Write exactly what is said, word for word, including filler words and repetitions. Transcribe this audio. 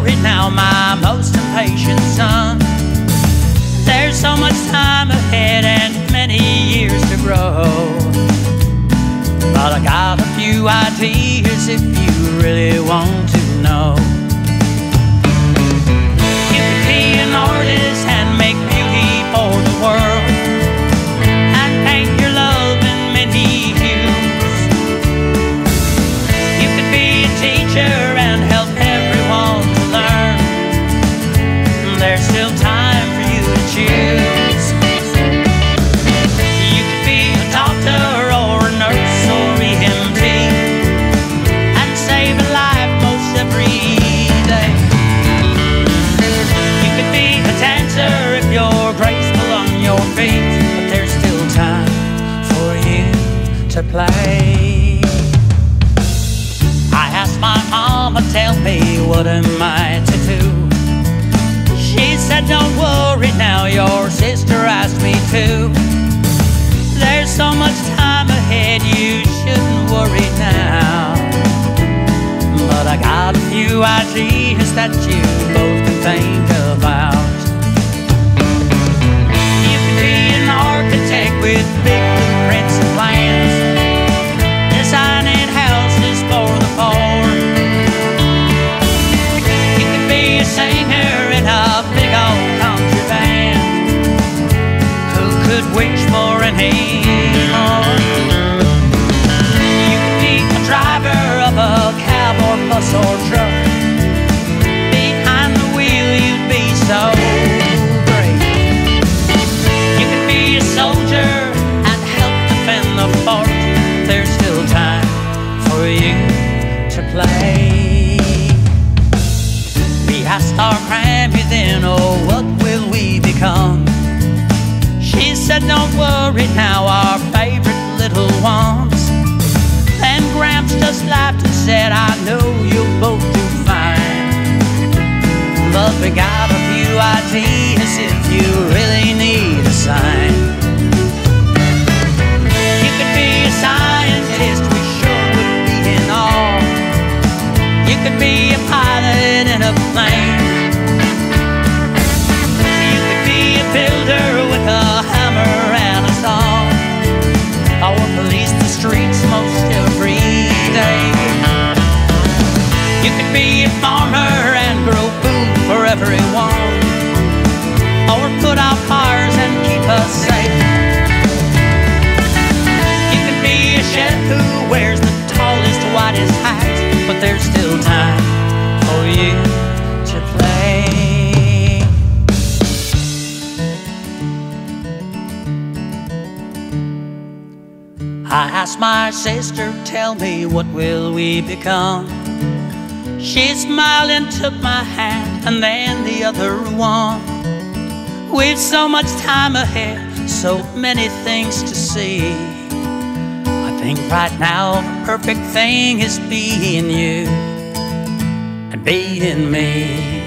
worry now, my most impatient son. There's so much time ahead and many years to grow, but I got a few ideas if you really want to know. You could be an artist and make beauty for the world, and paint your love in many hues. You could be a teacher and help everyone to learn. There's still time for you to choose. You could be a doctor or a nurse or E M T and save a life most every day. You could be a dancer if you're graceful on your feet, but there's still time for you to play. I asked my mama, tell me, what am I to do? She said, don't worry now, your sister asked me to. There's so much time ahead, you shouldn't worry now. But I got a few ideas that you both can think about. You could be an architect with big blueprints and plans, designing houses for the poor. You could be a singer in a big old country band who could wish for any more. You could be a driver of a cab or bus or truck. Behind the wheel you'd be so great. You could be a soldier and help defend the fort. There's still time for you to play. We asked our Grammy then, oh, what will we become? She said, don't worry now, our favorite little ones. Then Gramps just laughed and said, I know you'll both do fine, but we got a few ideas if you really need a sign. You could be a scientist, we sure would be in awe. You could be a pilot in a plane. You could be a builder with a hammer and a saw, or police the streets most every day. You could be a farmer and grow food for everyone, or put out fires and keep us safe. You could be a chef who wears the tallest, whitest hat, but there's still time for you to play. I asked my sister, tell me, what will we become? She smiled and took my hand and then the other one. We've so much time ahead, so many things to see. I think right now the perfect thing is being you and being me.